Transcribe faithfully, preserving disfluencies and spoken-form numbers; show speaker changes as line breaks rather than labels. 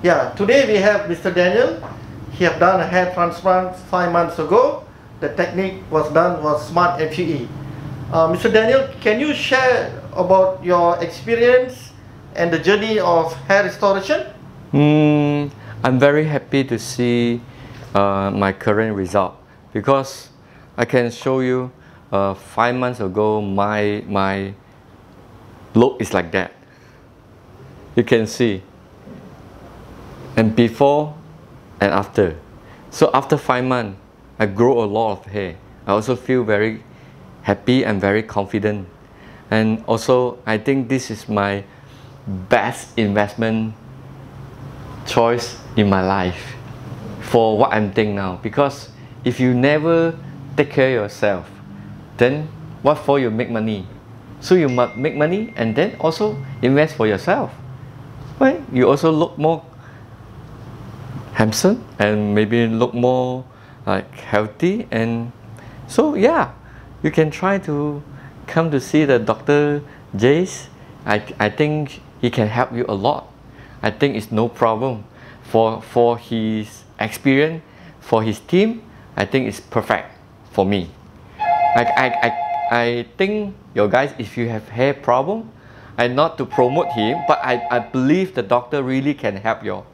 Yeah, today we have Mister Daniel. He have done a hair transplant five months ago. The technique was done was Smart F U E. Uh, Mister Daniel, can you share about your experience and the journey of hair restoration?
Mm, I'm very happy to see uh, my current result, because I can show you uh, five months ago my my look is like that. You can see, and before and after. So after five months, I grow a lot of hair. I also feel very happy and very confident. And also, I think this is my best investment choice in my life for what I'm doing now. Because if you never take care of yourself, then what for you make money? So you must make money and then also invest for yourself. Right? You also look more handsome and maybe look more like healthy, and so yeah, you can try to come to see the Doctor Jace. I, I think he can help you a lot. I think it's no problem for for his experience, for his team. I think it's perfect for me. I, I, I, I think your guys, if you have hair problem, I not to promote him, but I, I believe the doctor really can help you.